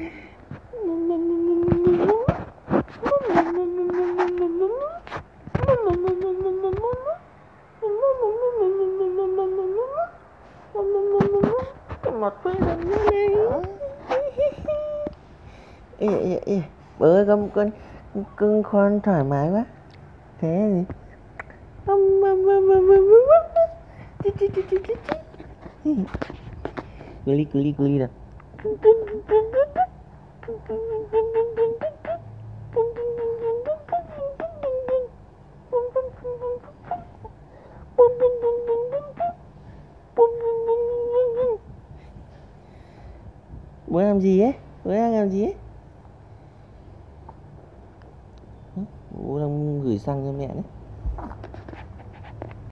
Một phút nữa này. Ê, bố ơi, con khoan thoải mái quá. Thế gì? Cứ ly nào. Bố làm gì ấy? Bố đang làm gì ấy? Bố đang gửi xăng cho mẹ đấy.